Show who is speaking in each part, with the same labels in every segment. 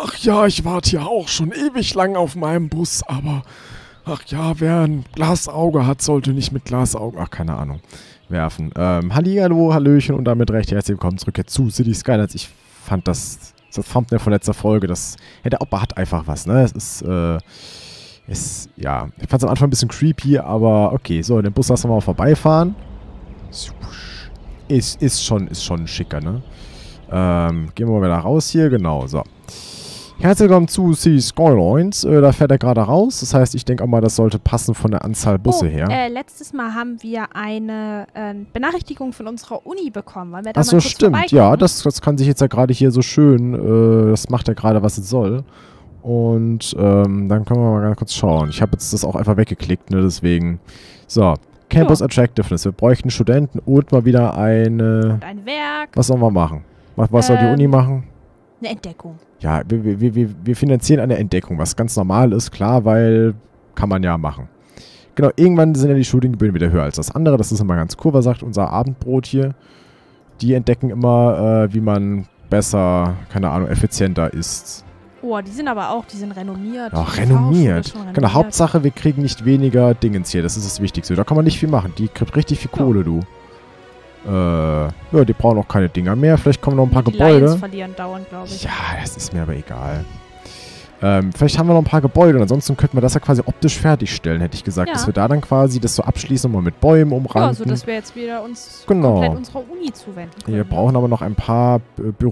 Speaker 1: Ach ja, ich warte ja auch schon ewig lang auf meinem Bus, aber... Ach ja, wer ein Glasauge hat, sollte nicht mit Glasaugen... Ach, keine Ahnung. Werfen. Hallihallo, Hallöchen und damit recht herzlich willkommen zurück jetzt zu Cities Skylines. Ich fand das Thumbnail von letzter Folge, der Opa hat einfach was, ne? Ja, ich fand es am Anfang ein bisschen creepy, aber okay, so, den Bus lassen wir mal vorbeifahren. Ist schon schicker, ne? Gehen wir mal wieder raus hier, genau, so. Herzlich willkommen zu Cities Skylines. Da fährt er gerade raus. Das heißt, ich denke auch mal, das sollte passen von der Anzahl Busse her.
Speaker 2: Letztes Mal haben wir eine Benachrichtigung von unserer Uni bekommen. Wollen wir da
Speaker 1: Ach so,
Speaker 2: mal kurz
Speaker 1: stimmt. Ja, das kann sich jetzt ja gerade hier so schön, das macht ja gerade, was es soll. Und dann können wir mal ganz kurz schauen. Ich habe jetzt das auch einfach weggeklickt, ne, deswegen. So, Campus Attractiveness. Wir bräuchten Studenten und mal wieder
Speaker 2: und ein Werk.
Speaker 1: Was sollen wir machen? Was soll die Uni machen?
Speaker 2: Eine Entdeckung.
Speaker 1: Ja, wir finanzieren eine Entdeckung, was ganz normal ist, klar, weil kann man ja machen. Genau, irgendwann sind ja die Studiengebühren wieder höher als das andere. Das ist immer ganz cool, was sagt unser Abendbrot hier. Die entdecken immer, wie man besser, keine Ahnung, effizienter isst.
Speaker 2: Oh, die sind renommiert.
Speaker 1: Ja, renommiert. Genau, Hauptsache, wir kriegen nicht weniger Dingens hier. Das ist das Wichtigste. Da kann man nicht viel machen. Die kriegt richtig viel Kohle, du. Ja, die brauchen auch keine Dinger mehr. Vielleicht kommen noch ein paar Gebäude.
Speaker 2: Die Lions verlieren dauernd, glaube ich.
Speaker 1: Ja, das ist mir aber egal. Vielleicht haben wir noch ein paar Gebäude und ansonsten könnten wir das ja quasi optisch fertigstellen, hätte ich gesagt. Ja. Dass wir da dann quasi das so abschließen und mal mit Bäumen umranden.
Speaker 2: Ja, sodass wir jetzt wieder uns komplett unserer Uni zuwenden können.
Speaker 1: Wir brauchen aber noch ein paar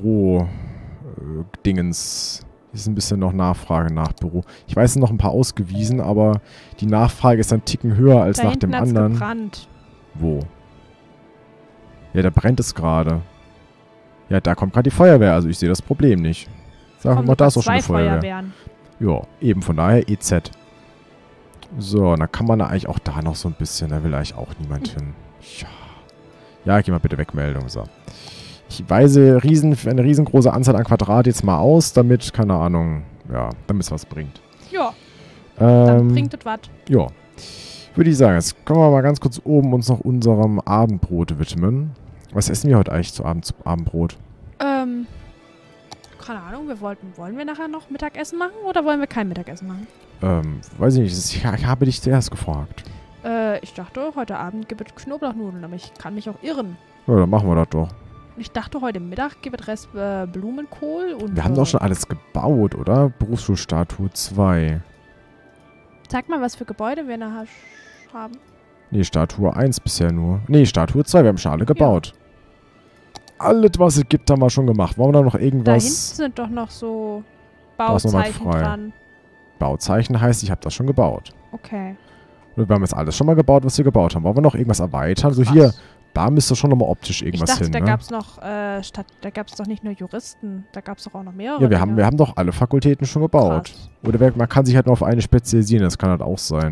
Speaker 1: Büro-Dingens. Hier ist ein bisschen noch Nachfrage nach Büro. Ich weiß, es sind noch ein paar ausgewiesen, aber die Nachfrage ist ein Ticken höher als nach dem anderen.
Speaker 2: Gebrannt.
Speaker 1: Wo? Ja, da brennt es gerade. Ja, da kommt gerade die Feuerwehr, also ich sehe das Problem nicht. Sagen wir mal, da ist auch schon eine Feuerwehr. Ja, eben von daher EZ. So, dann kann man da eigentlich auch da noch so ein bisschen, da will eigentlich auch niemand hin. Ja, geh mal bitte weg, Meldung. So. Ich weise eine riesengroße Anzahl an Quadrat jetzt mal aus, damit, keine Ahnung, ja, damit es was bringt.
Speaker 2: Ja, dann bringt es was.
Speaker 1: Ja. Würde ich sagen, jetzt können wir mal ganz kurz oben uns noch unserem Abendbrot widmen. Was essen wir heute eigentlich zum Abendbrot?
Speaker 2: Keine Ahnung, wollen wir nachher noch Mittagessen machen oder wollen wir kein Mittagessen machen?
Speaker 1: Weiß ich nicht, ich habe dich zuerst gefragt.
Speaker 2: Ich dachte, heute Abend gibt es Knoblauchnudeln, aber ich kann mich auch irren.
Speaker 1: Ja, dann machen wir das doch.
Speaker 2: Ich dachte, heute Mittag gibt es Rest Blumenkohl und...
Speaker 1: Wir haben doch schon alles gebaut, oder? Berufsschulstatue 2.
Speaker 2: Sag mal, was für Gebäude wir nachher haben.
Speaker 1: Nee, Statue 1 bisher nur. Nee, Statue 2, wir haben schon alle gebaut. Ja. Alles, was es gibt, haben wir schon gemacht. Wollen wir da noch irgendwas...
Speaker 2: Da hinten sind doch noch so Bauzeichen dran.
Speaker 1: Bauzeichen heißt, ich habe das schon gebaut.
Speaker 2: Okay.
Speaker 1: Und wir haben jetzt alles schon mal gebaut, was wir gebaut haben. Wollen wir noch irgendwas erweitern? So hier, da müsste schon nochmal optisch irgendwas hin.
Speaker 2: Ich dachte, da gab es noch, da gab es doch nicht nur Juristen, da gab es doch auch noch mehrere.
Speaker 1: Ja, wir haben doch alle Fakultäten schon gebaut. Krass. Oder man kann sich halt nur auf eine spezialisieren, das kann halt auch sein.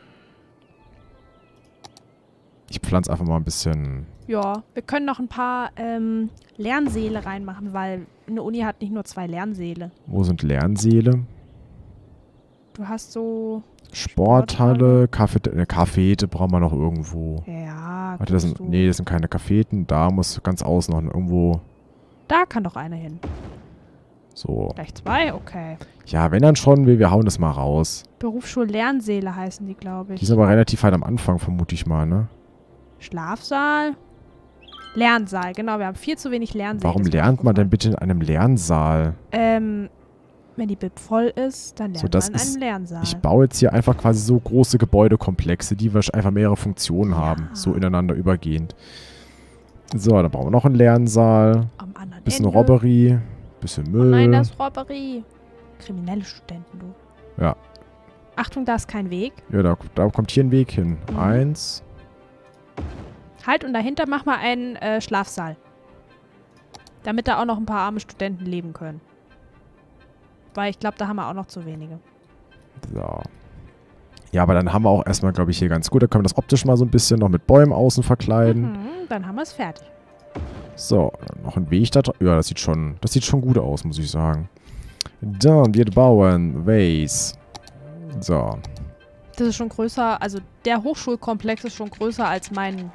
Speaker 1: Ich pflanze einfach mal ein bisschen...
Speaker 2: Ja, wir können noch ein paar Lernsäle reinmachen, weil eine Uni hat nicht nur 2 Lernsäle.
Speaker 1: Wo sind Lernsäle?
Speaker 2: Du hast so...
Speaker 1: Sporthalle, Cafete brauchen wir noch irgendwo.
Speaker 2: Ja,
Speaker 1: warte, das sind keine Cafeten. Da muss ganz außen noch irgendwo...
Speaker 2: Da kann doch eine hin.
Speaker 1: So.
Speaker 2: Gleich 2? Okay.
Speaker 1: Ja, wenn dann schon, wir hauen das mal raus.
Speaker 2: Berufsschul-Lernsäle heißen die, glaube ich.
Speaker 1: Die sind aber relativ weit am Anfang, vermute ich mal, ne?
Speaker 2: Schlafsaal. Lernsaal, genau. Wir haben viel zu wenig Lernsäle.
Speaker 1: Warum lernt man denn bitte in einem Lernsaal?
Speaker 2: Wenn die BIP voll ist, dann lernt man in einem Lernsaal.
Speaker 1: Ich baue jetzt hier einfach quasi so große Gebäudekomplexe, die einfach mehrere Funktionen haben. So ineinander übergehend. So, dann brauchen wir noch einen Lernsaal.
Speaker 2: Am anderen
Speaker 1: bisschen
Speaker 2: Ende.
Speaker 1: Robbery. Bisschen Müll.
Speaker 2: Oh nein, das ist Robbery. Kriminelle Studenten, du.
Speaker 1: Ja.
Speaker 2: Achtung, da ist kein Weg.
Speaker 1: Ja, da kommt hier ein Weg hin. 1.
Speaker 2: Halt, und dahinter mach mal einen Schlafsaal. Damit da auch noch ein paar arme Studenten leben können. Weil ich glaube, da haben wir auch noch zu wenige. So.
Speaker 1: Ja, aber dann haben wir auch erstmal, glaube ich, hier ganz gut. Da können wir das optisch mal so ein bisschen noch mit Bäumen außen verkleiden.
Speaker 2: Dann haben wir es fertig.
Speaker 1: So, noch ein Weg da drauf. Ja, das sieht schon gut aus, muss ich sagen. Dann, wir bauen Vase. So.
Speaker 2: Das ist schon größer, also der Hochschulkomplex ist schon größer als mein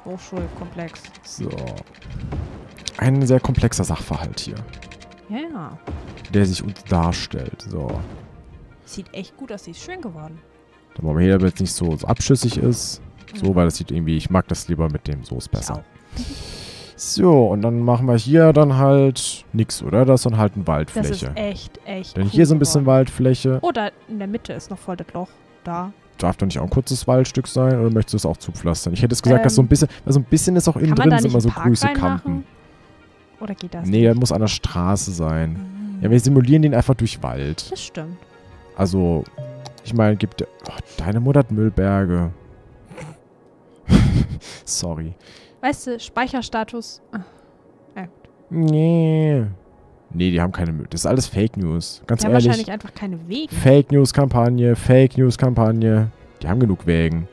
Speaker 2: Hochschulkomplex.
Speaker 1: So. Ein sehr komplexer Sachverhalt hier.
Speaker 2: Ja.
Speaker 1: der sich uns darstellt. So.
Speaker 2: Sieht echt gut aus, sie ist schön geworden.
Speaker 1: Dann machen wir hier, damit es nicht so abschüssig ist. So, weil das sieht irgendwie, ich mag das lieber mit dem, so ist besser. So, und dann machen wir hier dann halt nix, oder? Das ist dann halt eine Waldfläche.
Speaker 2: Das ist echt
Speaker 1: Dann hier so ein bisschen Waldfläche.
Speaker 2: Oh, da in der Mitte ist noch voll das Loch. Da.
Speaker 1: Darf doch nicht auch ein kurzes Waldstück sein, oder möchtest du es auch zupflastern? Ich hätte es gesagt, dass so ein bisschen, weil so ein bisschen ist auch innen drin, sind immer so Grüße Kampen.
Speaker 2: Oder geht das
Speaker 1: Nee, er muss an der Straße sein. Ja, wir simulieren den einfach durch Wald.
Speaker 2: Das stimmt.
Speaker 1: Also, ich meine, gibt... Oh, deine Mutter hat Müllberge. Sorry.
Speaker 2: Weißt du, Speicherstatus...
Speaker 1: Nee. Nee, die haben keine Müll. Das ist alles Fake News. Ganz ehrlich.
Speaker 2: Die haben wahrscheinlich einfach keine Wege.
Speaker 1: Fake News-Kampagne, Fake News-Kampagne. Die haben genug Wägen.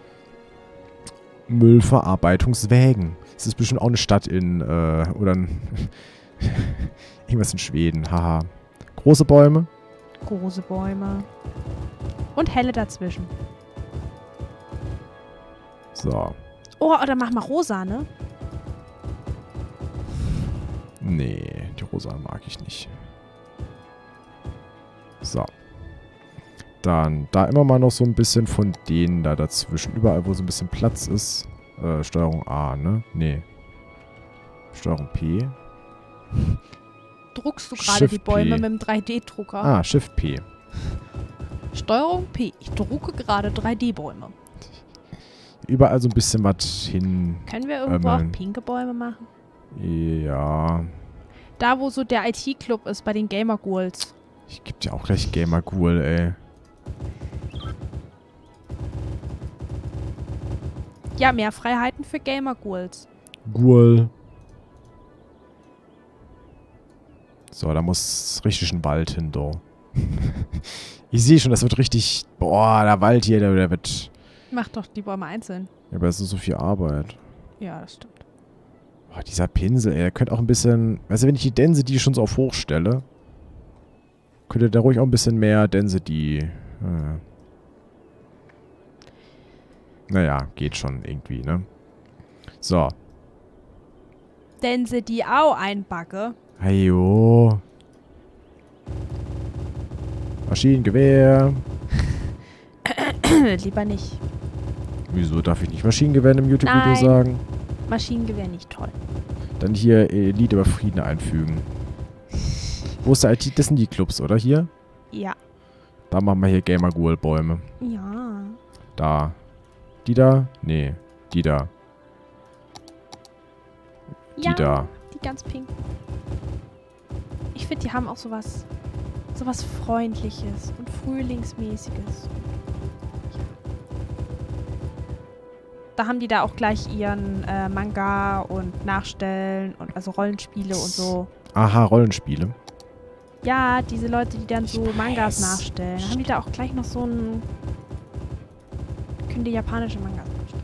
Speaker 1: Müllverarbeitungswägen. Das ist bestimmt auch eine Stadt in, oder irgendwas in Schweden. Haha. Große Bäume.
Speaker 2: Große Bäume. Und helle dazwischen.
Speaker 1: So.
Speaker 2: Oh, oder mach mal rosa, ne?
Speaker 1: Nee, die rosa mag ich nicht. So. Dann da immer mal noch so ein bisschen von denen da dazwischen. Überall, wo so ein bisschen Platz ist. Steuerung A, ne? Nee. Steuerung P.
Speaker 2: Druckst du gerade die Bäume mit dem 3D-Drucker?
Speaker 1: Ah, Shift P.
Speaker 2: Steuerung P. Ich drucke gerade 3D-Bäume.
Speaker 1: Überall so ein bisschen was hin.
Speaker 2: Können wir irgendwo auch pinke Bäume machen?
Speaker 1: Ja.
Speaker 2: Da, wo so der IT-Club ist, bei den Gamer-Ghouls.
Speaker 1: Ich geb dir auch gleich Gamer-Ghoul, ey.
Speaker 2: Ja, mehr Freiheiten für Gamer-Ghouls.
Speaker 1: Ghoul. So, da muss richtig ein Wald hin, do. Ich sehe schon, das wird richtig... Boah, der Wald hier, der wird...
Speaker 2: Mach doch die Bäume einzeln.
Speaker 1: Ja, aber es ist so viel Arbeit.
Speaker 2: Ja, das stimmt.
Speaker 1: Boah, dieser Pinsel, ey, der könnte auch ein bisschen... Weißt du, wenn ich die Density schon so auf hoch stelle, könnte der ruhig auch ein bisschen mehr Density... Naja, geht schon irgendwie, ne? So.
Speaker 2: Density auch einbacke.
Speaker 1: Ajo. Maschinengewehr.
Speaker 2: Lieber nicht.
Speaker 1: Wieso darf ich nicht Maschinengewehr im YouTube-Video sagen?
Speaker 2: Maschinengewehr nicht toll.
Speaker 1: Dann hier Lied über Frieden einfügen. Wo ist der IT? Das sind die Clubs, oder? Hier?
Speaker 2: Ja.
Speaker 1: Da machen wir hier Gamer-Ghoul-Bäume.
Speaker 2: Ja.
Speaker 1: Da. Die da? Nee. Die da.
Speaker 2: Ja,
Speaker 1: die da.
Speaker 2: Die ganz pink. Ich finde, die haben auch sowas Freundliches und Frühlingsmäßiges. Ja. Da haben die da auch gleich ihren Manga und Nachstellen und also Rollenspiele und so.
Speaker 1: Aha, Rollenspiele.
Speaker 2: Ja, diese Leute, die dann so Mangas nachstellen. Haben die da auch gleich noch so ein... Können die japanische Mangas nachstellen.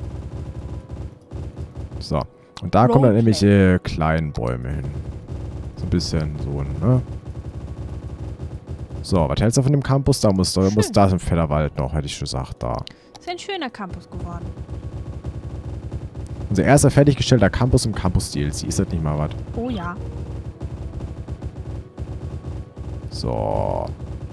Speaker 1: So. Und da kommen dann irgendwelche kleinen Bäume hin. So ein bisschen so, ne? So, was hältst du von dem Campus? Da muss da ist ein fetter Wald noch, hätte ich gesagt, da.
Speaker 2: Ist ein schöner Campus geworden.
Speaker 1: Unser erster fertiggestellter Campus im Campus-DLC. Ist das nicht mal was?
Speaker 2: Oh ja.
Speaker 1: So.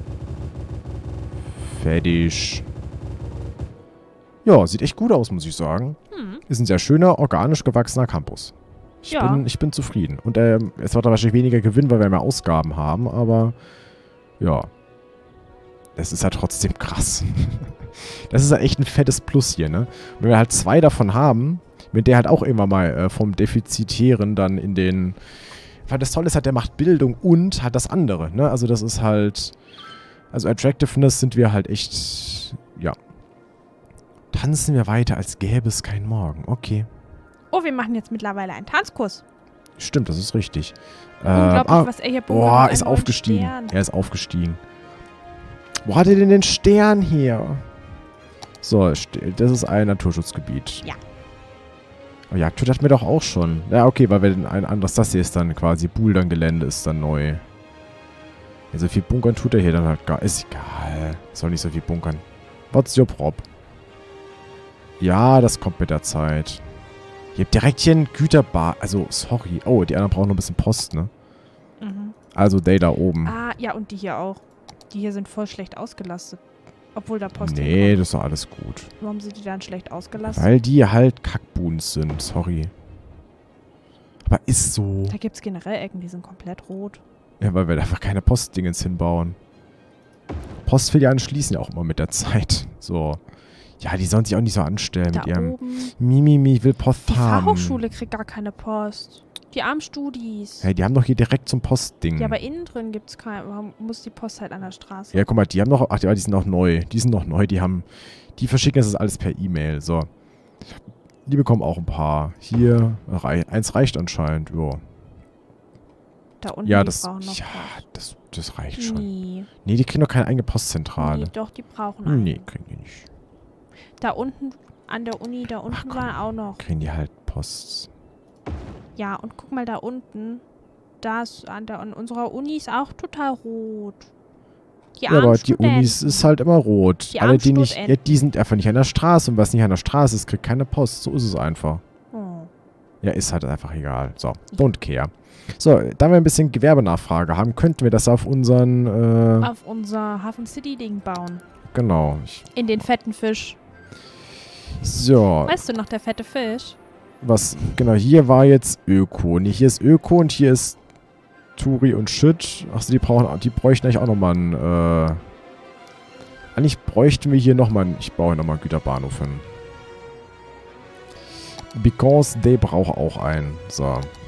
Speaker 1: Fertig. Ja, sieht echt gut aus, muss ich sagen. Ist ein sehr schöner, organisch gewachsener Campus. Ich bin zufrieden. Und es wird wahrscheinlich weniger Gewinn, weil wir mehr Ausgaben haben, aber ja. Das ist ja trotzdem krass. Das ist ja echt ein fettes Plus hier, ne? Wenn wir halt 2 davon haben, mit der halt auch irgendwann mal vom Defizitären dann in den... Weil das Tolle ist halt, der macht Bildung und hat das andere, ne? Also das ist halt... Also Attractiveness sind wir halt echt... Ja. Tanzen wir weiter, als gäbe es keinen Morgen. Okay.
Speaker 2: Oh, wir machen jetzt mittlerweile einen Tanzkurs.
Speaker 1: Stimmt, das ist richtig.
Speaker 2: Unglaublich, was er hier bunkert.
Speaker 1: Boah, ist aufgestiegen. Er ist aufgestiegen. Wo hat er denn den Stern hier? So, das ist ein Naturschutzgebiet.
Speaker 2: Ja.
Speaker 1: Oh, Jagdhütte hatten wir doch auch schon. Ja, okay, weil wir ein anderes, das hier ist dann quasi Bouldern-Gelände ist dann neu. Ja, so viel bunkern tut er hier dann halt gar... Ist egal. Soll nicht so viel bunkern. What's your prop? Ja, das kommt mit der Zeit. Ihr habt direkt hier einen Güterbar. Also, sorry. Oh, die anderen brauchen noch ein bisschen Post, ne? Also die da oben.
Speaker 2: Ah, ja, und die hier auch. Die hier sind voll schlecht ausgelastet. Obwohl da Post
Speaker 1: Nee,
Speaker 2: hinkommt.
Speaker 1: das ist doch alles gut.
Speaker 2: Warum sind die dann schlecht ausgelastet?
Speaker 1: Weil die halt Kackbuns sind, sorry. Aber ist so.
Speaker 2: Da gibt es generell Ecken, die sind komplett rot.
Speaker 1: Ja, weil wir einfach keine Postdingens hinbauen. Postfilialen schließen ja auch immer mit der Zeit. So. Ja, die sollen sich auch nicht so anstellen
Speaker 2: Da
Speaker 1: mit ihrem
Speaker 2: oben.
Speaker 1: Mimimi, ich will Post
Speaker 2: Die
Speaker 1: haben.
Speaker 2: Fachhochschule kriegt gar keine Post. Die armen Studis.
Speaker 1: Hey, die haben doch hier direkt zum Postding.
Speaker 2: Ja, aber innen drin gibt es keine. Warum muss die Post halt an der Straße?
Speaker 1: Ja, guck mal, die haben noch. Ach, die sind noch neu. Die sind noch neu. Die verschicken das alles per E-Mail. So. Die bekommen auch ein paar. Hier. Eins reicht anscheinend. Jo.
Speaker 2: Da unten,
Speaker 1: Ja,
Speaker 2: die
Speaker 1: das.
Speaker 2: brauchen noch
Speaker 1: Ja,
Speaker 2: Post.
Speaker 1: das reicht schon.
Speaker 2: Nee.
Speaker 1: Nee, die kriegen doch keine eigene Postzentrale.
Speaker 2: Nee, doch, die brauchen eine.
Speaker 1: Nee, kriegen die nicht.
Speaker 2: Da unten, an der Uni, da unten
Speaker 1: komm.
Speaker 2: waren auch noch.
Speaker 1: Kriegen die halt Post.
Speaker 2: Ja, und guck mal da unten. Das an unserer Uni ist auch total rot. Die
Speaker 1: Ja,
Speaker 2: armen
Speaker 1: aber die
Speaker 2: Studenten.
Speaker 1: Unis ist halt immer rot.
Speaker 2: Die
Speaker 1: Alle,
Speaker 2: armen
Speaker 1: die nicht.
Speaker 2: Studenten.
Speaker 1: Ja, die sind einfach nicht an der Straße. Und was nicht an der Straße ist, kriegt keine Post. So ist es einfach.
Speaker 2: Oh.
Speaker 1: Ja, ist halt einfach egal. So, don't care. So, da wir ein bisschen Gewerbenachfrage haben, könnten wir das auf unseren.
Speaker 2: Auf unser Hafen City Ding bauen.
Speaker 1: Genau.
Speaker 2: In den fetten Fisch.
Speaker 1: So,
Speaker 2: Weißt du noch, der fette Fisch?
Speaker 1: was. Genau, hier war jetzt Öko. Nee, hier ist Öko und hier ist Turi und Shit. Achso, die bräuchten eigentlich auch nochmal einen. Eigentlich bräuchten wir hier nochmal einen. Ich baue nochmal einen Güterbahnhof hin. Because they braucht auch einen. So.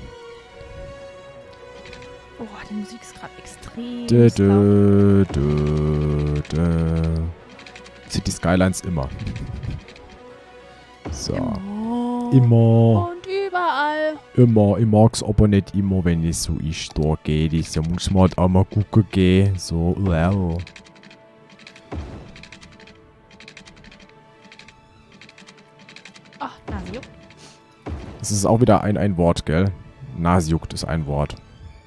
Speaker 2: Oh, die Musik ist gerade extrem
Speaker 1: Dö,
Speaker 2: laut.
Speaker 1: dö, dö, dö. City Skylines immer. So. Immer.
Speaker 2: Und überall.
Speaker 1: Immer. Ich mag's aber nicht immer, wenn es so ist. Da geht es. Da muss man halt auch mal gucken gehen. So, wow.
Speaker 2: Ach, Nasi juckt.
Speaker 1: Das ist auch wieder ein Wort, gell? Nase juckt ist ein Wort.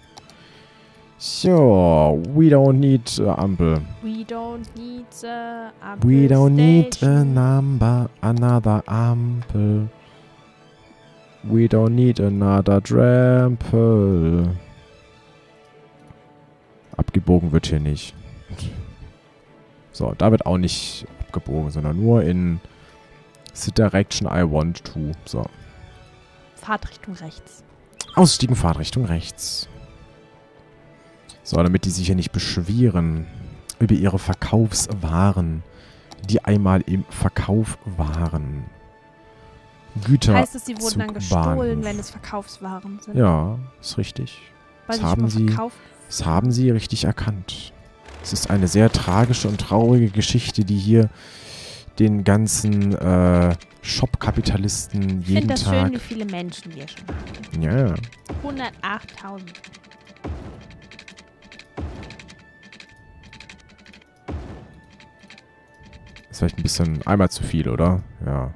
Speaker 1: So, we don't need Ampel.
Speaker 2: We don't need the Ampel
Speaker 1: We don't need
Speaker 2: station.
Speaker 1: another Ampel. We don't need another Trample. Abgebogen wird hier nicht. So, da wird auch nicht abgebogen, sondern nur in the direction I want to. So.
Speaker 2: Fahrtrichtung rechts.
Speaker 1: Ausstiegen, Fahrtrichtung rechts. So, damit die sich hier nicht beschweren über ihre Verkaufswaren, die einmal im Verkauf waren. Güter.
Speaker 2: Heißt es, sie wurden dann gestohlen,
Speaker 1: Bahnhof.
Speaker 2: wenn es Verkaufswaren sind?
Speaker 1: Ja, ist richtig.
Speaker 2: Weil
Speaker 1: Das
Speaker 2: sie schon
Speaker 1: haben
Speaker 2: mal
Speaker 1: sie,
Speaker 2: verkauft.
Speaker 1: das haben sie richtig erkannt. Es ist eine sehr tragische und traurige Geschichte, die hier den ganzen Shop-Kapitalisten
Speaker 2: Ich finde
Speaker 1: jeden
Speaker 2: das schön,
Speaker 1: Tag...
Speaker 2: wie viele Menschen wir schon haben.
Speaker 1: Ja,
Speaker 2: 108.000.
Speaker 1: ist vielleicht ein bisschen einmal zu viel, oder? Ja.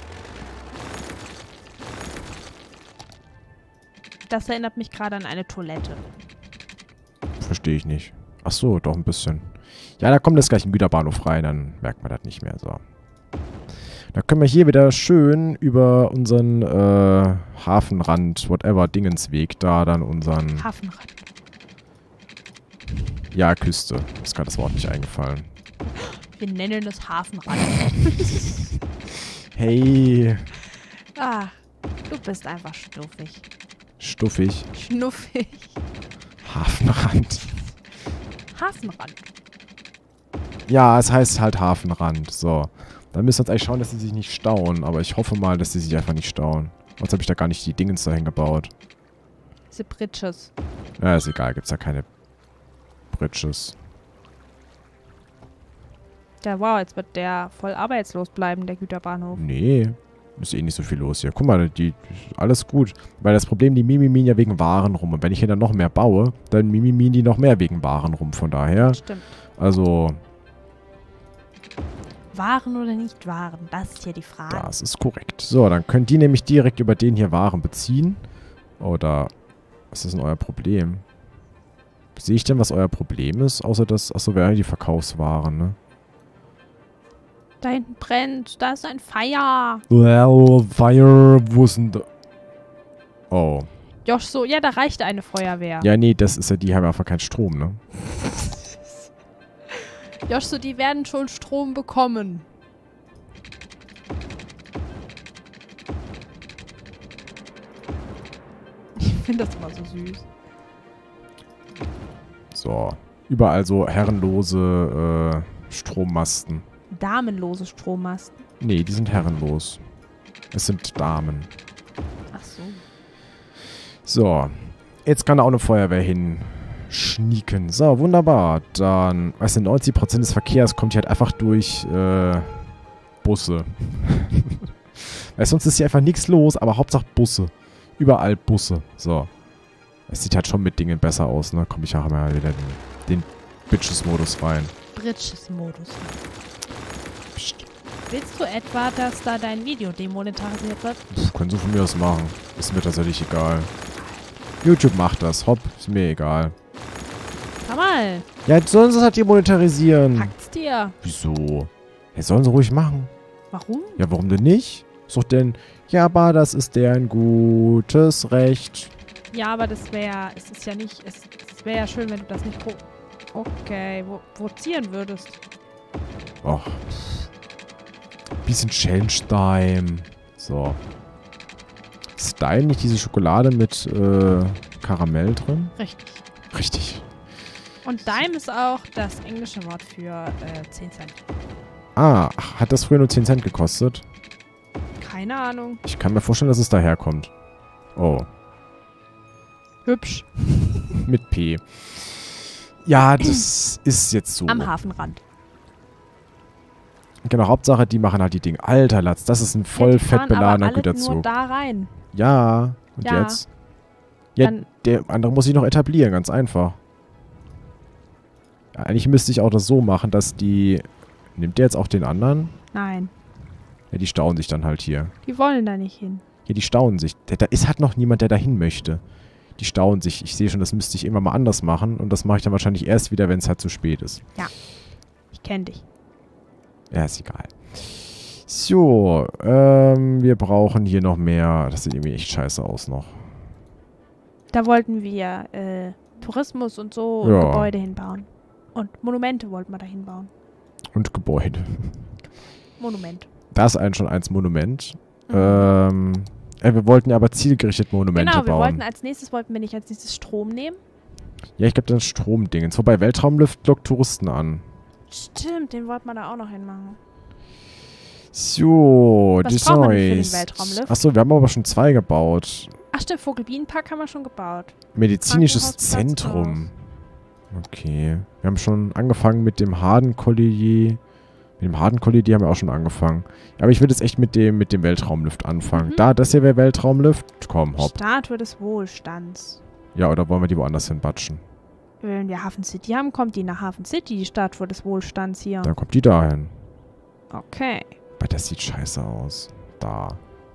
Speaker 2: Das erinnert mich gerade an eine Toilette.
Speaker 1: Verstehe ich nicht. Ach so, doch ein bisschen. Ja, da kommt jetzt gleich ein Güterbahnhof rein, dann merkt man das nicht mehr. So. Da können wir hier wieder schön über unseren Hafenrand, whatever, Dingensweg, da dann unseren...
Speaker 2: Hafenrand.
Speaker 1: Ja, Küste. Ist gerade das Wort nicht eingefallen.
Speaker 2: Wir nennen es Hafenrand.
Speaker 1: Hey,
Speaker 2: Ah, du bist einfach schnuffig.
Speaker 1: stuffig.
Speaker 2: Schnuffig.
Speaker 1: Hafenrand.
Speaker 2: Hafenrand.
Speaker 1: Ja, es heißt halt Hafenrand. So. Dann müssen wir uns eigentlich schauen, dass sie sich nicht stauen. Aber ich hoffe mal, dass sie sich einfach nicht stauen. Sonst habe ich da gar nicht die Dingens dahin gebaut.
Speaker 2: Diese Bridges.
Speaker 1: Ja, ist egal. Gibt's da keine Bridges.
Speaker 2: Ja, wow, jetzt wird der voll arbeitslos bleiben, der Güterbahnhof.
Speaker 1: Nee. Ist eh nicht so viel los hier. Guck mal, alles gut. Weil das Problem, die mimimin ja wegen Waren rum. Und wenn ich hier dann noch mehr baue, dann mimimin die noch mehr wegen Waren rum. Von daher,
Speaker 2: Stimmt.
Speaker 1: also,
Speaker 2: Waren oder nicht Waren? Das ist hier die Frage.
Speaker 1: das ist korrekt. So, dann könnt die nämlich direkt über den hier Waren beziehen. Oder, was ist denn euer Problem? Sehe ich denn, was euer Problem ist? Außer das, achso, wäre die Verkaufswaren, ne?
Speaker 2: Da hinten brennt. Da ist ein Feuer.
Speaker 1: Well, Fire, wo ist denn da? Oh.
Speaker 2: Josh so, ja, da reicht eine Feuerwehr.
Speaker 1: Ja, nee, das ist ja, die haben einfach keinen Strom, ne?
Speaker 2: Josh so, die werden schon Strom bekommen. Ich finde das immer so süß.
Speaker 1: So. Überall so herrenlose Strommasten.
Speaker 2: Damenlose Strommasten?
Speaker 1: Nee, die sind herrenlos. Es sind Damen.
Speaker 2: Ach so.
Speaker 1: So. Jetzt kann da auch eine Feuerwehr hinschnieken. So, wunderbar. Dann, weißt du, 90% des Verkehrs kommt hier halt einfach durch Busse. Weil sonst ist hier einfach nichts los, aber Hauptsache Busse. Überall Busse. So. Es sieht halt schon mit Dingen besser aus, ne? Komm, ich mache mal wieder den Bitches-Modus rein.
Speaker 2: Bitches-Modus. Willst du etwa, dass da dein Video demonetarisiert wird?
Speaker 1: Können sie von mir aus machen. Ist mir tatsächlich egal. YouTube macht das. Hopp, ist mir egal.
Speaker 2: Komm mal.
Speaker 1: Ja, jetzt sollen sie es halt demonetarisieren.
Speaker 2: Packt's dir.
Speaker 1: Wieso? Ja, sollen sie ruhig machen.
Speaker 2: Warum?
Speaker 1: Ja, warum denn nicht? Ist doch denn, ja, aber das ist deren gutes Recht.
Speaker 2: Ja, aber das wäre, es ist ja nicht, es wäre ja schön, wenn du das nicht okay, provozieren würdest.
Speaker 1: Och. Bisschen Challenge-Time. So. Ist da nicht diese Schokolade mit Karamell drin?
Speaker 2: Richtig.
Speaker 1: Richtig.
Speaker 2: Und Dime ist auch das englische Wort für 10 Cent.
Speaker 1: Ah, hat das früher nur 10 Cent gekostet?
Speaker 2: Keine Ahnung.
Speaker 1: Ich kann mir vorstellen, dass es daherkommt. Oh.
Speaker 2: Hübsch.
Speaker 1: Mit P. Ja, das ist jetzt so.
Speaker 2: Am Hafenrand.
Speaker 1: Genau, Hauptsache, die machen halt die Dinge. Alter Latz, das ist ein voll fett beladener Güterzug.
Speaker 2: Nur da rein.
Speaker 1: Ja, und
Speaker 2: ja.
Speaker 1: Jetzt? Ja,
Speaker 2: dann
Speaker 1: der andere muss sich noch etablieren, ganz einfach. Ja, eigentlich müsste ich auch das so machen, dass die... Nimmt der jetzt auch den anderen?
Speaker 2: Nein.
Speaker 1: Ja, die stauen sich dann halt hier.
Speaker 2: Die wollen da nicht hin.
Speaker 1: Ja, die stauen sich. Da ist halt noch niemand, der da hin möchte. Die stauen sich. Ich sehe schon, das müsste ich immer mal anders machen. Und das mache ich dann wahrscheinlich erst wieder, wenn es halt zu spät ist.
Speaker 2: Ja. Ich kenne dich.
Speaker 1: Ja, ist egal. So, wir brauchen hier noch mehr. Das sieht irgendwie echt scheiße aus noch.
Speaker 2: Da wollten wir Tourismus und so und Gebäude hinbauen. Und Monumente wollten wir da hinbauen.
Speaker 1: Und Gebäude.
Speaker 2: Monument.
Speaker 1: Das ist schon eins Monument. Wir wollten ja aber zielgerichtet Monumente bauen.
Speaker 2: Genau, wir wollten als nächstes Strom nehmen.
Speaker 1: Ja, ich glaube, das ist Stromdingens. Wobei Weltraumlift lockt Touristen an.
Speaker 2: Stimmt, den wollten wir da auch noch hinmachen.
Speaker 1: So,
Speaker 2: was braucht man denn für den Weltraumlift?
Speaker 1: Achso, wir haben aber schon 2 gebaut.
Speaker 2: Ach stimmt, Vogelbienenpark haben wir schon gebaut.
Speaker 1: Medizinisches Zentrum. Okay. Wir haben schon angefangen mit dem Harden-Collier. Mit dem Harden-Collier haben wir auch schon angefangen. Aber ich würde jetzt echt mit dem Weltraumlift anfangen. Das hier wäre Weltraumlift. Komm, hopp.
Speaker 2: Statue des Wohlstands.
Speaker 1: Ja, oder wollen wir die woanders hin batschen?
Speaker 2: Wenn wir Hafen City haben, kommt die nach Hafen City, die Statue des Wohlstands hier.
Speaker 1: Dann kommt die dahin.
Speaker 2: Okay.
Speaker 1: Weil das sieht scheiße aus. Da.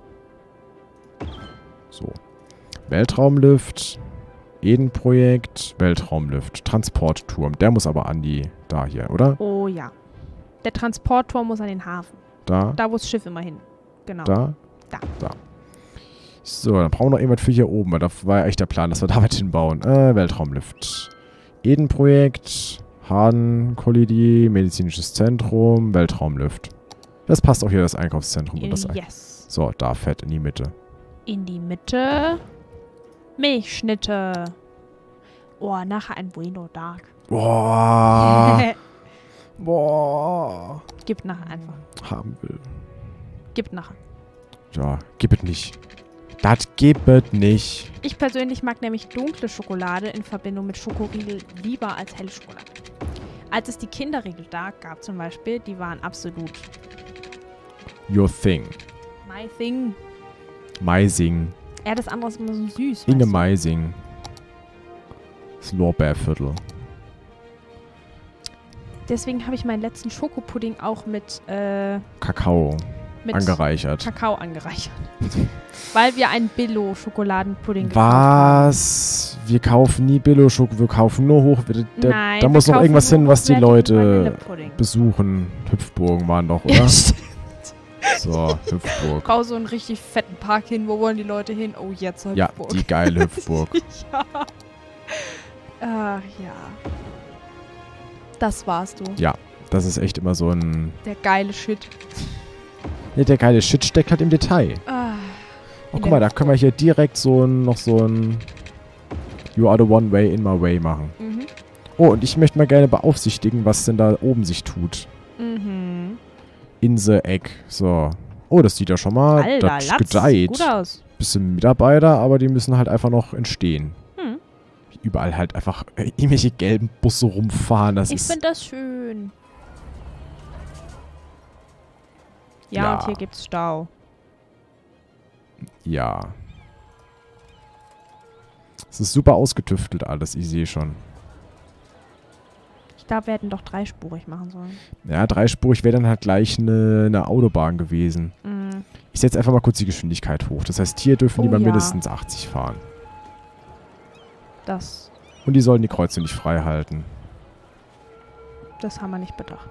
Speaker 1: So. Weltraumlift. Eden-Projekt. Weltraumlift. Transportturm. Der muss aber an die... Da hier, oder?
Speaker 2: Oh ja. Der Transportturm muss an den Hafen.
Speaker 1: Da?
Speaker 2: Da, wo das Schiff immer hin. Genau.
Speaker 1: Da?
Speaker 2: Da.
Speaker 1: Da. So, dann brauchen wir noch irgendwas für hier oben. Weil da war ja echt der Plan, dass wir da was hinbauen. Weltraumlift. Eden-Projekt. Harden-Collier. Medizinisches Zentrum. Weltraumlift. Das passt auch hier, das Einkaufszentrum. Und das
Speaker 2: Yes.
Speaker 1: So, da fett in die Mitte.
Speaker 2: In die Mitte. Milchschnitte. Oh, nachher ein Bueno Dark.
Speaker 1: Boah. Boah.
Speaker 2: Gib nachher einfach.
Speaker 1: Haben will.
Speaker 2: Gib nachher.
Speaker 1: Ja, gib es nicht. Das gibt es nicht.
Speaker 2: Ich persönlich mag nämlich dunkle Schokolade in Verbindung mit Schokoriegel lieber als helle Schokolade. Als es die Kinderriegel Dark gab zum Beispiel, die waren absolut
Speaker 1: Your thing.
Speaker 2: my thing.
Speaker 1: Meising.
Speaker 2: Ja, das andere ist immer so süß.
Speaker 1: Inge
Speaker 2: weißt du?
Speaker 1: Meising. Das Lorbeerviertel.
Speaker 2: Deswegen habe ich meinen letzten Schokopudding auch mit
Speaker 1: Kakao angereichert.
Speaker 2: Kakao angereichert. Weil wir einen Billo-Schokoladenpudding gekauft haben.
Speaker 1: Was? Wir kaufen nie Billo-Schoko, wir kaufen nur hoch.
Speaker 2: Nein,
Speaker 1: da muss noch irgendwas hin, was die Leute
Speaker 2: Vanillepudding.
Speaker 1: besuchen. Hüpfburgen waren doch, oder?
Speaker 2: Ja, stimmt.
Speaker 1: So, Hüpfburg.
Speaker 2: Bau so einen richtig fetten Park hin. Wo wollen die Leute hin? Oh, jetzt Hüpfburg.
Speaker 1: Ja, die geile Hüpfburg.
Speaker 2: Ja. Ach ja. Das warst du.
Speaker 1: Ja, das ist echt immer so ein...
Speaker 2: Der geile Shit.
Speaker 1: Ne, der geile Shit steckt halt im Detail. Oh, guck mal, da können wir hier direkt noch so ein You are the one way in my way machen.
Speaker 2: Mhm.
Speaker 1: Oh, und ich möchte mal gerne beaufsichtigen, was denn da oben sich tut.
Speaker 2: Mhm.
Speaker 1: In the Egg. So. Oh, das sieht ja schon mal...
Speaker 2: Alter,
Speaker 1: das
Speaker 2: Latz,
Speaker 1: gedeiht.
Speaker 2: sieht gut aus.
Speaker 1: Bisschen Mitarbeiter, aber die müssen halt einfach noch entstehen.
Speaker 2: Hm.
Speaker 1: Überall halt einfach irgendwelche gelben Busse rumfahren.
Speaker 2: Ich finde das schön. Ja, und hier gibt's Stau.
Speaker 1: Ja. Es ist super ausgetüftelt alles, ich sehe schon.
Speaker 2: Ich glaube, wir hätten doch dreispurig machen sollen.
Speaker 1: Ja, dreispurig wäre dann halt gleich eine Autobahn gewesen.
Speaker 2: Mhm.
Speaker 1: Ich setze einfach mal kurz die Geschwindigkeit hoch. Das heißt, hier dürfen die mal
Speaker 2: ja.
Speaker 1: mindestens 80 fahren.
Speaker 2: Das
Speaker 1: Und die sollen die Kreuze nicht frei halten.
Speaker 2: haben wir nicht bedacht.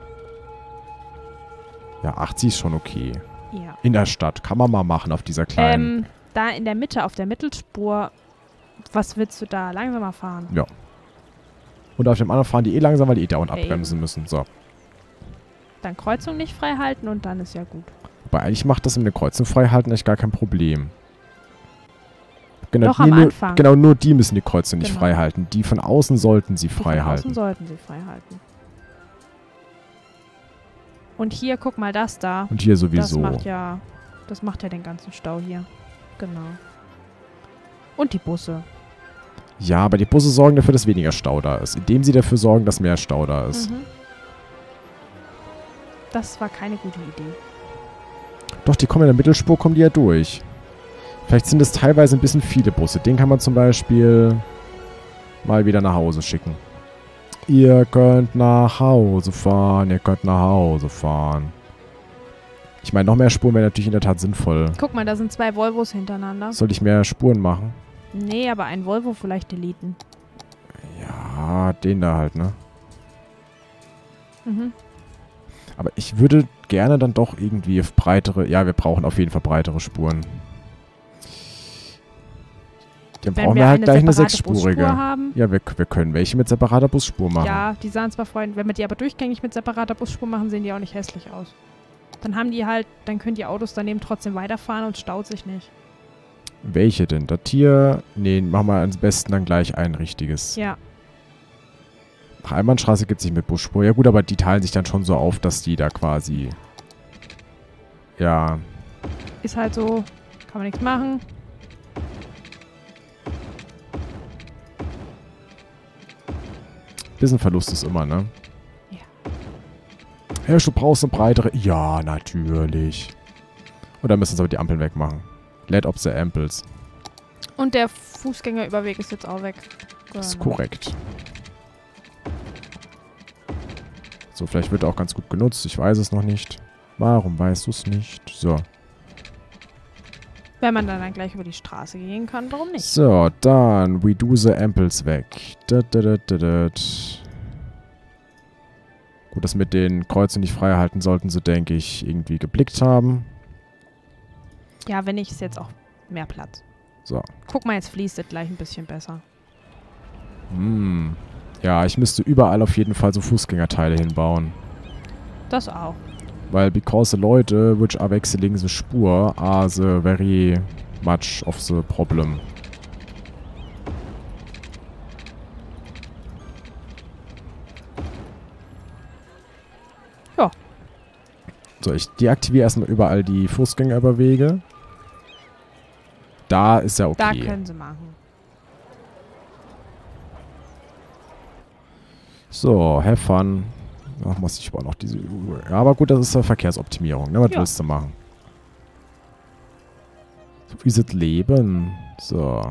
Speaker 1: Ja, 80 ist schon okay.
Speaker 2: Ja.
Speaker 1: In der Stadt. Kann man mal machen auf dieser kleinen...
Speaker 2: Da in der Mitte, auf der Mittelspur, was willst du da? Langsamer fahren?
Speaker 1: Ja. Und auf dem anderen fahren die eh langsam, weil die dauernd abbremsen müssen. So.
Speaker 2: Dann Kreuzung nicht frei halten und dann ist ja gut.
Speaker 1: Wobei eigentlich macht das mit der Kreuzung frei halten echt gar kein Problem. Genau,
Speaker 2: Doch am Anfang.
Speaker 1: Genau, nur die müssen die Kreuzung nicht
Speaker 2: Genau.
Speaker 1: frei halten. Die von außen sollten sie frei
Speaker 2: Von
Speaker 1: halten.
Speaker 2: außen sollten sie frei halten. Und hier, guck mal, das da.
Speaker 1: Und hier sowieso.
Speaker 2: Das macht ja den ganzen Stau hier. Genau. Und die Busse.
Speaker 1: Ja, aber die Busse sorgen dafür, dass weniger Stau da ist. Indem sie dafür sorgen, dass mehr Stau da ist.
Speaker 2: Mhm. Das war keine gute Idee.
Speaker 1: Doch, die kommen in der Mittelspur, kommen die ja durch. Vielleicht sind es teilweise ein bisschen viele Busse. Den kann man zum Beispiel mal wieder nach Hause schicken. Ihr könnt nach Hause fahren, ihr könnt nach Hause fahren. Ich meine, noch mehr Spuren wäre natürlich in der Tat sinnvoll.
Speaker 2: Guck mal, da sind 2 Volvos hintereinander.
Speaker 1: Soll ich mehr Spuren machen?
Speaker 2: Nee, aber ein Volvo vielleicht deleten.
Speaker 1: Ja, den da halt, ne?
Speaker 2: Mhm.
Speaker 1: Aber ich würde gerne dann doch irgendwie auf breitere... Ja, wir brauchen auf jeden Fall breitere Spuren. Dann brauchen wir halt gleich eine 6-spurige. Ja, wir können welche mit separater Busspur machen.
Speaker 2: Ja, die sahen zwar vorhin, wenn wir die aber durchgängig mit separater Busspur machen, sehen die auch nicht hässlich aus. Dann haben die halt, dann können die Autos daneben trotzdem weiterfahren und staut sich nicht.
Speaker 1: Welche denn? Das hier? Nee, machen wir am besten dann gleich ein richtiges.
Speaker 2: Ja.
Speaker 1: Ach, Einbahnstraße gibt es nicht mit Busspur. Ja gut, aber die teilen sich dann schon so auf, dass die da quasi... Ja.
Speaker 2: Ist halt so, kann man nichts machen.
Speaker 1: Bisschen Verlust ist immer, ne?
Speaker 2: Ja.
Speaker 1: Ja, du brauchst eine breitere... Ja, natürlich. Und dann müssen wir aber die Ampeln wegmachen. Let up the amples.
Speaker 2: Und der Fußgängerüberweg ist jetzt auch weg.
Speaker 1: Das ist korrekt. So, vielleicht wird er auch ganz gut genutzt. Ich weiß es noch nicht. Warum weißt du es nicht? So.
Speaker 2: Wenn man dann gleich über die Straße gehen kann, warum nicht?
Speaker 1: So, dann we do the amples weg. Gut, das mit den Kreuzen nicht frei halten sollten sie, denke ich, irgendwie geblickt haben.
Speaker 2: Ja, wenn nicht, ist jetzt auch mehr Platz.
Speaker 1: So.
Speaker 2: Guck mal, jetzt fließt es gleich ein bisschen besser.
Speaker 1: Ja, ich müsste überall auf jeden Fall so Fußgängerteile hinbauen.
Speaker 2: Das auch.
Speaker 1: Weil because the Leute which are wechseling the Spur are the very much of the problem.
Speaker 2: Ja.
Speaker 1: So, ich deaktiviere erstmal überall die Fußgängerüberwege. Da ist ja okay.
Speaker 2: Da können sie machen.
Speaker 1: So, have fun. Ach, muss ich aber noch diese... Ja, aber gut, das ist ja Verkehrsoptimierung, ne? Was willst du machen? So wie das Leben. So.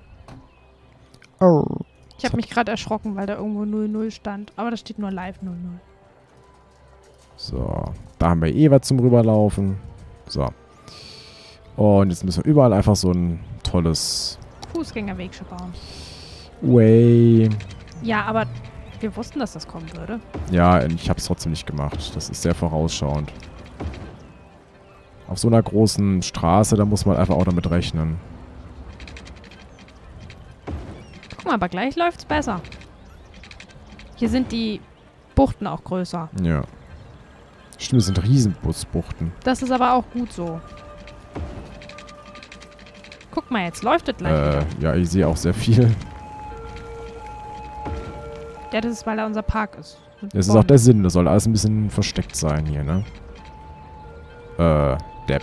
Speaker 1: Oh.
Speaker 2: Ich habe mich gerade erschrocken, weil da irgendwo 00 stand. Aber da steht nur live 00.
Speaker 1: So. Da haben wir eh was zum Rüberlaufen. So. Und jetzt müssen wir überall einfach so ein tolles...
Speaker 2: Fußgängerweg schon bauen.
Speaker 1: Way.
Speaker 2: Ja, aber wir wussten, dass das kommen würde.
Speaker 1: Ja, ich habe es trotzdem nicht gemacht. Das ist sehr vorausschauend. Auf so einer großen Straße, da muss man einfach auch damit rechnen.
Speaker 2: Guck mal, aber gleich läuft's besser. Hier sind die Buchten auch größer.
Speaker 1: Ja. Stimmt, das sind Riesenbusbuchten.
Speaker 2: Das ist aber auch gut so. Guck mal, jetzt läuft es gleich wieder.
Speaker 1: Ja, ich sehe auch sehr viel.
Speaker 2: Ja, das ist, weil da unser Park ist.
Speaker 1: Das ist auch der Sinn, das soll alles ein bisschen versteckt sein hier, ne? Depp.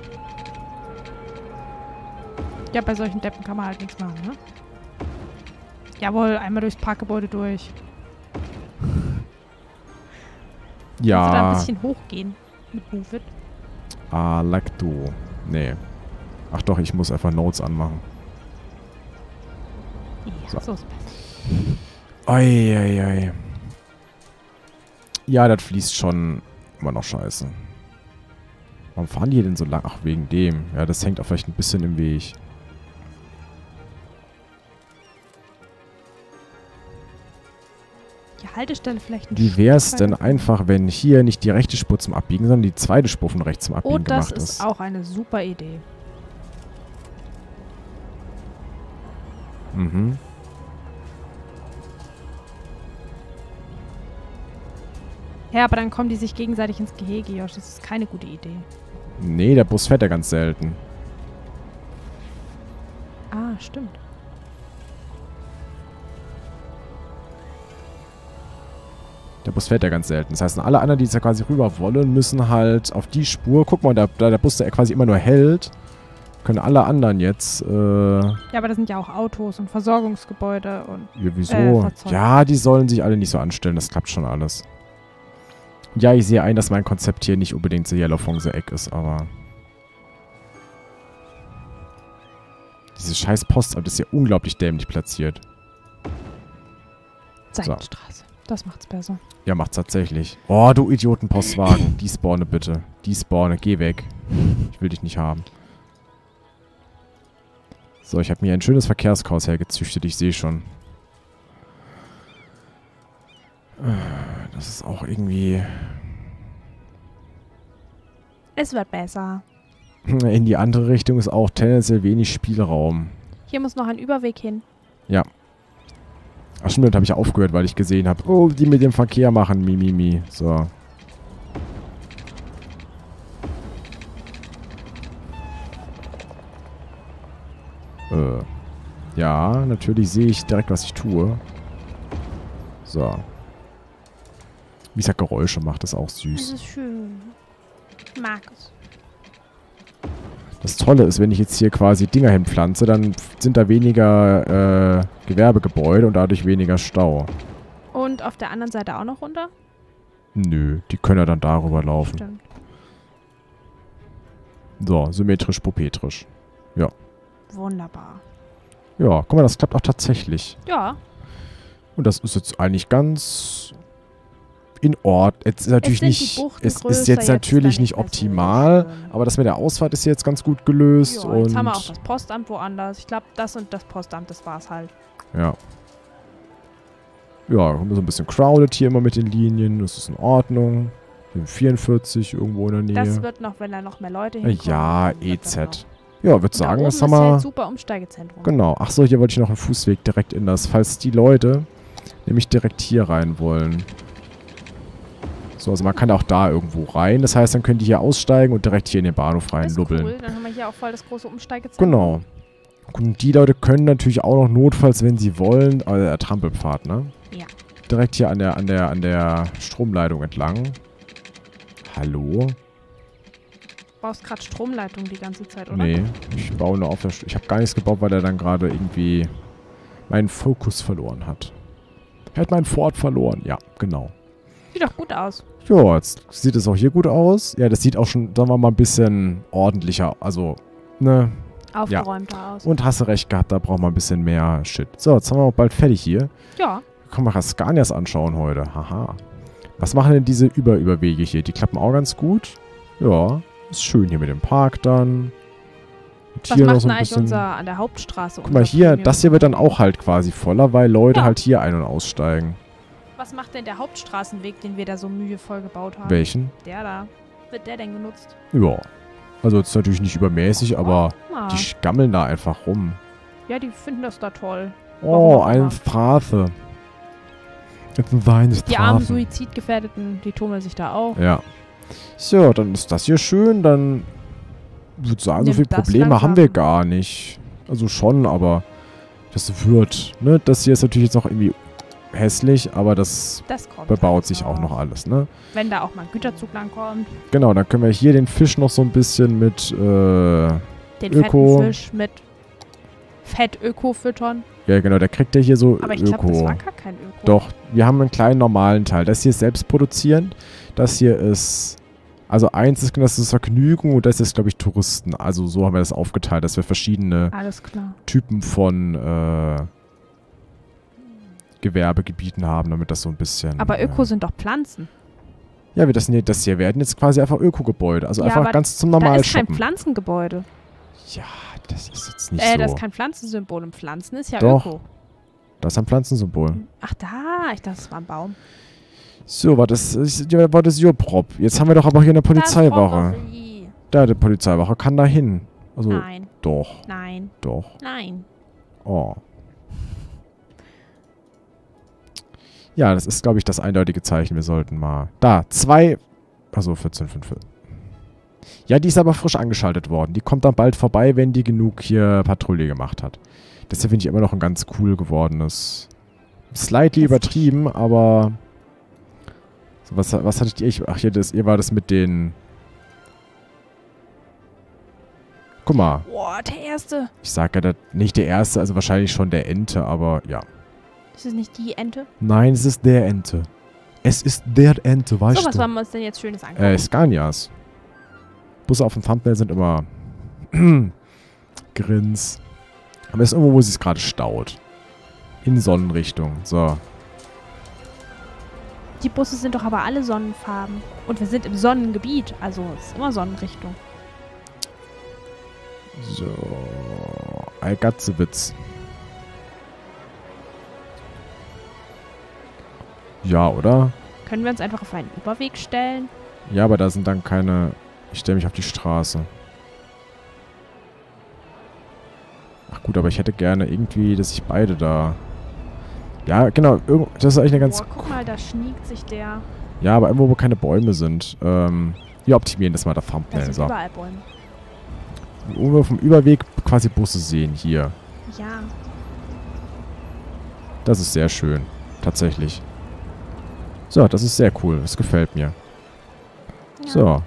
Speaker 2: Ja, bei solchen Deppen kann man halt nichts machen, ne? Jawohl, einmal durchs Parkgebäude durch.
Speaker 1: Ja.
Speaker 2: Kannst du da ein bisschen hochgehen mit Move It?
Speaker 1: Like du. Nee. Ach doch, ich muss einfach Notes anmachen.
Speaker 2: Ja, so ist besser.
Speaker 1: Eieiei. Ja, das fließt schon immer noch scheiße. Warum fahren die denn so lang? Ach, wegen dem. Ja, das hängt auch vielleicht ein bisschen im Weg.
Speaker 2: Die Haltestelle vielleicht ein
Speaker 1: Wie wär's denn einfach, wenn hier nicht die rechte Spur zum Abbiegen, sondern die zweite Spur von rechts zum Abbiegen gemacht ist?
Speaker 2: Das ist auch eine super Idee.
Speaker 1: Mhm.
Speaker 2: Ja, aber dann kommen die sich gegenseitig ins Gehege, Josh. Das ist keine gute Idee.
Speaker 1: Nee, der Bus fährt ja ganz selten.
Speaker 2: Ah, stimmt.
Speaker 1: Der Bus fährt ja ganz selten. Das heißt, alle anderen, die jetzt ja quasi rüber wollen, müssen halt auf die Spur. Guck mal, da der Bus, der quasi immer nur hält, können alle anderen jetzt,
Speaker 2: Ja, aber das sind ja auch Autos und Versorgungsgebäude und
Speaker 1: ja, wieso? Ja, die sollen sich alle nicht so anstellen. Das klappt schon alles. Ja, ich sehe ein, dass mein Konzept hier nicht unbedingt so Yellow from the Egg ist, aber... Dieses scheiß Postamt ist ja unglaublich dämlich platziert.
Speaker 2: Seitenstraße. So. Das macht's besser.
Speaker 1: Ja, macht's tatsächlich. Oh, du Idioten-Postwagen. Die spawne bitte. Die spawne. Geh weg. Ich will dich nicht haben. So, ich habe mir ein schönes Verkehrschaos hergezüchtet. Ich sehe schon. Das ist auch irgendwie...
Speaker 2: Es wird besser.
Speaker 1: In die andere Richtung ist auch tendenziell wenig Spielraum.
Speaker 2: Hier muss noch ein Überweg hin.
Speaker 1: Ja. Ach stimmt, das habe ich aufgehört, weil ich gesehen habe, oh, die mit dem Verkehr machen, mi. So. Ja, natürlich sehe ich direkt, was ich tue. So. Wie es halt Geräusche macht, ist auch süß.
Speaker 2: Das ist schön. Ich mag es.
Speaker 1: Das Tolle ist, wenn ich jetzt hier quasi Dinger hinpflanze, dann sind da weniger Gewerbegebäude und dadurch weniger Stau.
Speaker 2: Und auf der anderen Seite auch noch runter?
Speaker 1: Nö, die können ja dann darüber laufen.
Speaker 2: Stimmt.
Speaker 1: So, symmetrisch-popetrisch. Ja.
Speaker 2: Wunderbar.
Speaker 1: Ja, guck mal, das klappt auch tatsächlich.
Speaker 2: Ja.
Speaker 1: Und das ist jetzt eigentlich ganz in Ordnung. Es ist natürlich nicht, es ist jetzt natürlich nicht optimal, aber das mit der Ausfahrt ist jetzt ganz gut gelöst.
Speaker 2: Ja,
Speaker 1: und
Speaker 2: jetzt haben wir auch das Postamt woanders. Ich glaube, das und das Postamt, das war's halt.
Speaker 1: Ja. Ja, so ein bisschen crowded hier immer mit den Linien. Das ist in Ordnung. Wir haben 44 irgendwo in der Nähe.
Speaker 2: Das wird noch, wenn da noch mehr Leute hinkommen.
Speaker 1: Ja, EZ. Ja, würde sagen, das haben
Speaker 2: wir...
Speaker 1: wir...
Speaker 2: Halt super Umsteigezentrum.
Speaker 1: Genau. Achso, hier wollte ich noch einen Fußweg direkt in das, falls die Leute nämlich direkt hier rein wollen. So, also man kann auch da irgendwo rein. Das heißt, dann können die hier aussteigen und direkt hier in den Bahnhof reinlubbeln.
Speaker 2: Cool, dann haben wir hier auch voll das große Umsteigezentrum.
Speaker 1: Genau. Und die Leute können natürlich auch noch notfalls, wenn sie wollen, also der Trampelpfad, ne?
Speaker 2: Ja.
Speaker 1: Direkt hier an der Stromleitung entlang. Hallo?
Speaker 2: Du baust gerade Stromleitung die ganze Zeit, oder?
Speaker 1: Nee, ich baue nur auf der... Ich habe gar nichts gebaut, weil er dann gerade irgendwie meinen Fokus verloren hat. Er hat meinen Ford verloren. Ja, genau.
Speaker 2: Sieht doch gut aus.
Speaker 1: Ja, jetzt sieht es auch hier gut aus. Ja, das sieht auch schon, sagen wir mal, ein bisschen ordentlicher, also, ne?
Speaker 2: Aufgeräumter aus.
Speaker 1: Und hast du recht gehabt, da braucht man ein bisschen mehr Shit. So, jetzt haben wir auch bald fertig hier.
Speaker 2: Ja.
Speaker 1: Können wir Scanias anschauen heute. Haha. Was machen denn diese Überwege hier? Die klappen auch ganz gut. Ja, ist schön hier mit dem Park dann. Und
Speaker 2: was
Speaker 1: hier
Speaker 2: macht
Speaker 1: noch so
Speaker 2: denn
Speaker 1: ein
Speaker 2: eigentlich
Speaker 1: bisschen...
Speaker 2: an der Hauptstraße?
Speaker 1: Guck mal hier, das hier wird dann auch halt quasi voller, weil Leute halt hier ein- und aussteigen.
Speaker 2: Was macht denn der Hauptstraßenweg, den wir da so mühevoll gebaut haben?
Speaker 1: Welchen?
Speaker 2: Der da. Wird der denn genutzt?
Speaker 1: Ja. Also jetzt natürlich nicht übermäßig, aber die gammeln da einfach rum.
Speaker 2: Ja, die finden das da toll.
Speaker 1: Oh, eine Strafe. Jetzt eine Strafe.
Speaker 2: Die armen Suizidgefährdeten, die tummeln sich da auch.
Speaker 1: Ja. So, dann ist das hier schön. Dann würde ich sagen, so viele Probleme haben wir gar nicht. Also schon, aber das wird. Ne? Das hier ist natürlich jetzt noch irgendwie hässlich, aber das bebaut sich auch noch alles. Ne?
Speaker 2: Wenn da auch mal ein Güterzug langkommt.
Speaker 1: Genau, dann können wir hier den Fisch noch so ein bisschen mit
Speaker 2: den
Speaker 1: Öko.
Speaker 2: Fetten Fisch mit Fett-Öko füttern.
Speaker 1: Ja, genau, der kriegt ja hier so
Speaker 2: aber ich glaube, das war gar kein Öko.
Speaker 1: Doch, wir haben einen kleinen normalen Teil. Das hier ist selbstproduzierend. Das hier ist... Also eins ist das Vergnügen und das ist, glaube ich, Touristen. Also so haben wir das aufgeteilt, dass wir verschiedene Typen von Gewerbegebieten haben, damit das so ein bisschen...
Speaker 2: Aber Öko sind doch Pflanzen.
Speaker 1: Ja, das hier werden jetzt quasi einfach Ökogebäude. Also einfach ganz zum normalen
Speaker 2: Das ist kein Pflanzengebäude.
Speaker 1: Ja, das ist jetzt nicht so...
Speaker 2: Das ist kein Pflanzensymbol. Und Pflanzen ist ja
Speaker 1: Doch.
Speaker 2: Öko.
Speaker 1: Das ist ein Pflanzensymbol.
Speaker 2: Ach da, ich dachte, das war ein Baum.
Speaker 1: So, war das Joprop. Jetzt haben wir doch aber hier eine Polizeiwache. Da, die Polizeiwache kann da hin. Also,
Speaker 2: nein.
Speaker 1: Doch.
Speaker 2: Nein.
Speaker 1: Doch.
Speaker 2: Nein.
Speaker 1: Oh. Ja, das ist, glaube ich, das eindeutige Zeichen. Wir sollten mal... Da, 2... Also 14,5. Ja, die ist aber frisch angeschaltet worden. Die kommt dann bald vorbei, wenn die genug hier Patrouille gemacht hat. Das finde ich immer noch ein ganz cool gewordenes... Slightly übertrieben, aber... Was hattet ihr? Ach, ihr war das mit den... Guck mal.
Speaker 2: Boah, der Erste.
Speaker 1: Ich sag ja, nicht der Erste, also wahrscheinlich schon der Ente, aber ja.
Speaker 2: Ist es nicht die Ente?
Speaker 1: Nein, es ist der Ente. Es ist der Ente, weißt du?
Speaker 2: So, was wollen wir uns denn jetzt Schönes angucken?
Speaker 1: Scanias. Busse auf dem Thumbnail sind immer... Grins. Aber es ist irgendwo, wo sie es gerade staut. In Sonnenrichtung. So.
Speaker 2: Die Busse sind doch aber alle Sonnenfarben. Und wir sind im Sonnengebiet. Also es ist immer Sonnenrichtung.
Speaker 1: So. Algatzewitz. Ja, oder?
Speaker 2: Können wir uns einfach auf einen Überweg stellen?
Speaker 1: Ja, aber da sind dann keine... Ich stelle mich auf die Straße. Ach gut, aber ich hätte gerne irgendwie, dass ich beide da... Ja, genau. Das ist eigentlich eine ganz...
Speaker 2: Boah, guck mal, da schniegt sich der...
Speaker 1: Ja, aber irgendwo, wo keine Bäume sind. Wir optimieren das mal der Thumbnail.
Speaker 2: Da sind überall Bäume.
Speaker 1: Wo wir vom Überweg quasi Busse sehen hier.
Speaker 2: Ja.
Speaker 1: Das ist sehr schön. Tatsächlich. So, das ist sehr cool. Das gefällt mir. Ja. So.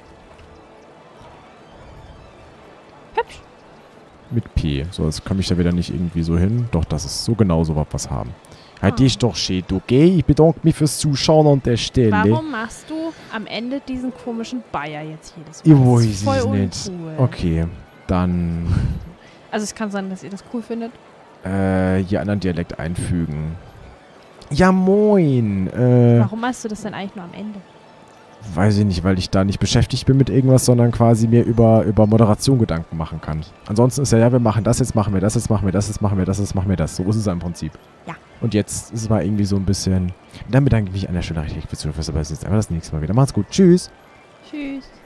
Speaker 2: Hübsch.
Speaker 1: Mit P. So, jetzt komme ich da wieder nicht irgendwie so hin. Doch, das ist so genau so was haben. Halt dich doch schön, okay? Ich bedanke mich fürs Zuschauen an der Stelle.
Speaker 2: Warum machst du am Ende diesen komischen Bayer jetzt jedes
Speaker 1: Mal? Ich
Speaker 2: weiß
Speaker 1: es nicht. Okay, dann...
Speaker 2: Also es kann sein, dass ihr das cool findet.
Speaker 1: Hier anderen Dialekt einfügen. Ja, moin.
Speaker 2: Warum machst du das denn eigentlich nur am Ende?
Speaker 1: Weiß ich nicht, weil ich da nicht beschäftigt bin mit irgendwas, sondern quasi mir über Moderation Gedanken machen kann. Ansonsten ist ja, wir machen das, jetzt machen wir das, jetzt machen wir das, jetzt machen wir das, jetzt machen wir das. So ist es ja im Prinzip.
Speaker 2: Ja.
Speaker 1: Und jetzt ist es mal irgendwie so ein bisschen... Dann bedanke ich mich an der Stelle recht fürs Zuhören, aber es ist einfach das nächste Mal wieder. Macht's gut. Tschüss.
Speaker 2: Tschüss.